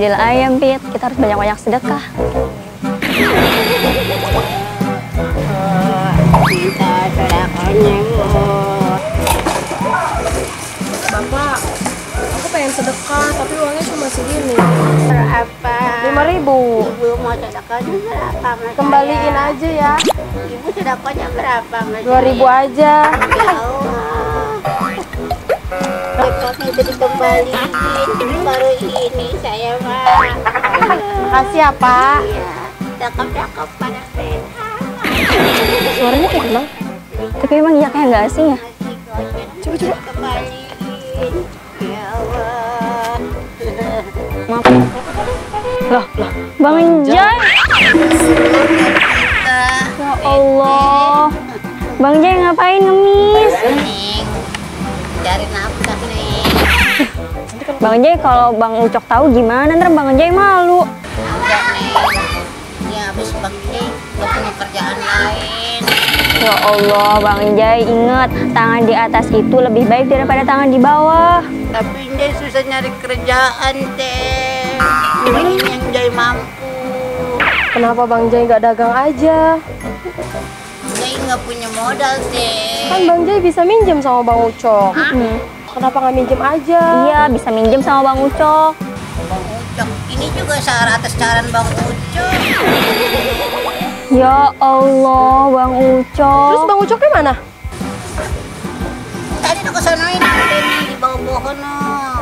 jadil ayam, Pit. Kita harus banyak-banyak sedekah. Minta sedekahnya, Bu. Bapak, aku pengen sedekah, tapi uangnya cuma segini. Berapa? 5.000. Ibu mau sedekahnya berapa? Mas? Kembaliin aja ya. Ibu sedekahnya berapa? Mas? 2.000 aja. Ya Allah. Sedekahnya itu dikembaliin. Baru ini saya, Pak. Makasih ya, Pak. Iya. Cakep-cakep pada sehat. Suaranya kayak gimana? Tapi emang iya kayak nggak asing ya? Coba kembaliin. Ya Allah. Maaf. Loh, Bang Jai. Ya Allah. Bang Jai ngapain ngemis? Neng, cari nafkah, Neng. Bang Jai kalau Bang Ucok tahu gimana? Ntar Bang Jai malu. Enggak, Neng. Ini habis bakti, gak punya kerjaan lain. Ya Allah, Bang Jai ingat tangan di atas itu lebih baik daripada tangan di bawah. Tapi Njai susah nyari kerjaan, Teh. Ini yang Njai mampu. Kenapa Bang Jai nggak dagang aja? Njai nggak punya modal, Teh. Kan Bang Jai bisa minjem sama Bang Ucok. Kenapa nggak minjem aja? Iya, bisa minjem sama Bang Ucok. Bang Ucok, ini juga atas saran Bang Ucok. Ya Allah, Bang Ucok. Terus Bang Ucoknya mana? Tadi tuh kesanain, di bawah pohon, no.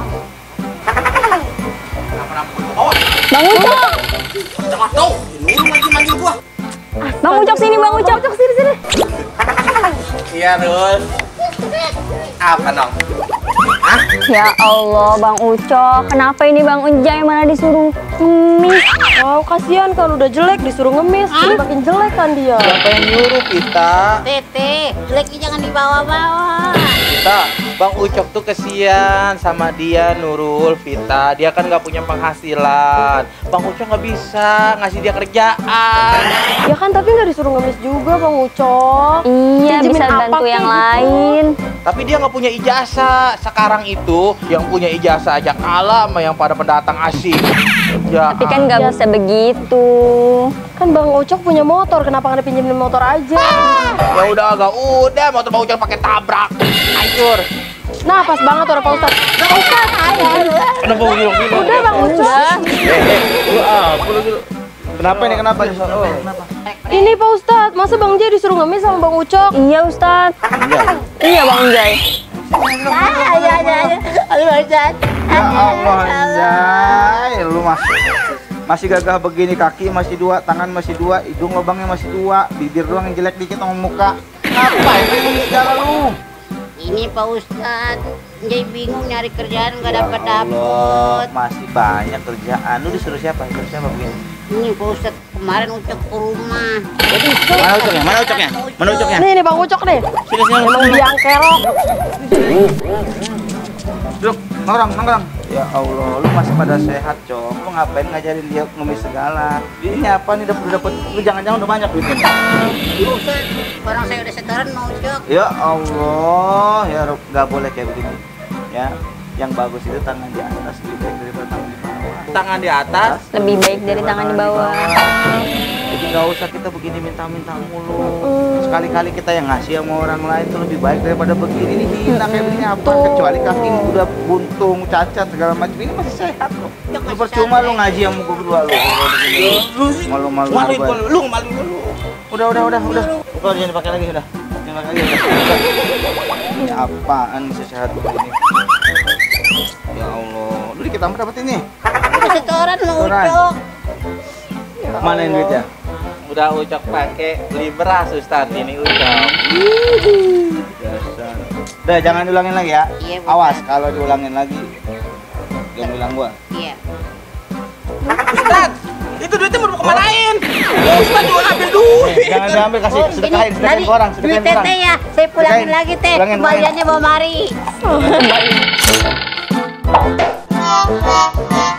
Bang Ucok. Jangan tahu, ini lagi manggil gua. Bang Ucok sini, Bang Ucok. Sini. Iya, Rul. Apa dong? Ya Allah, Bang Ucok. Kenapa ini Bang Jai malah disuruh ngemis? Oh, kasihan kan udah jelek disuruh ngemis. Jadi makin jelek kan dia. Siapa yang nyuruh kita? Tete, jeleknya jangan dibawa-bawa. Kita, Bang Ucok tuh kesian sama dia, Nurul, Vita. Dia kan nggak punya penghasilan. Bang Ucok nggak bisa ngasih dia kerjaan. Ya kan tapi nggak disuruh ngemis juga Bang Ucok. Iya, Pinjemin bisa apa bantu kayak yang gitu? lain. Tapi dia nggak punya ijazah. Sekarang itu yang punya ijazah aja kalah sama yang pada pendatang asing. Ya, Tapi kan nggak bisa begitu. Kan Bang Ucok punya motor, kenapa nggak pinjemin motor aja? ya udah motor Bang Ucok pakai tabrak, hancur. Nah, pas banget tuh Pak Ustadz. Pak Ustadz, Kenapa bilang gitu? udah Bang Ucok. Lu apa lu? Kenapa ini kenapa? Oh, kenapa? Ini Pak Ustadz, masa Bang Jai disuruh ngemis sama Bang Ucok? Iya, Ustadz. Iya, Bang Jai. Aduh, Ustaz. Ya Allah, Anjay, lu masih gagah begini, kaki masih 2, tangan masih 2, hidung lubangnya masih 2, bibir doang yang jelek dikit sama muka. Apa ini segala lu? Ini Pak Ustadz, Njai bingung nyari kerjaan nggak Ya dapat. Allah, masih banyak kerjaan. Lu disuruh siapa? Disuruh siapa begini? Ini Pak Ustadz kemarin Ucok ke rumah. Mana Ucoknya? Mana Ucoknya? Mana Ucoknya? Nih Bang Ucok nih. Sini sini. Emang biang kerok. Duduk, nongkrong. Ya Allah, lu masih pada sehat, Cok. Lu ngapain ngajarin dia ngemis segala? Ini apa nih udah dapet? Lu jangan-jangan udah banyak duitnya. Pak Ustadz, barang saya udah setoran mau Ucok. Ya Allah, ya Rob, nggak boleh kayak begini. Ya, yang bagus itu tangan di atas lebih baik daripada tangan di bawah. Tangan di atas. Lebih baik dari tangan di bawah. Jadi nggak usah kita begini minta-minta mulu. Sekali-kali kita yang ngasih sama orang lain itu lebih baik daripada begini. Ini hina kayak begini apa? Kecuali kaki udah buntung, cacat segala macam. Ini masih sehat kok. Lu percuma lu ngaji sama gua berdua lu. Malu-malu. Lu malu lu. Udah. Bukan jangan dipakai lagi udah. Jangan pakai lagi udah. Ini apaan bisa sehat begini? Ya Allah, lu kita dapat ini. Udah setoran mau Setoran. Ucok. Mana ini duitnya? Udah Ucok pakai beli beras Ustaz, ini Ucok. Dasar. Udah jangan diulangin lagi ya. Iya, Bu. Awas kalau diulangin lagi. Jangan bilang gua. Iya. Ustaz, itu duitnya mau kemanain? Ustaz juga ambil duit. Jangan diambil, kasih sedekahin Tadi ke orang, duit sedekahin ke orang. Tete ya, saya pulangin Sedekahin. lagi Teh. Pulangin. Kembaliannya bawa mari.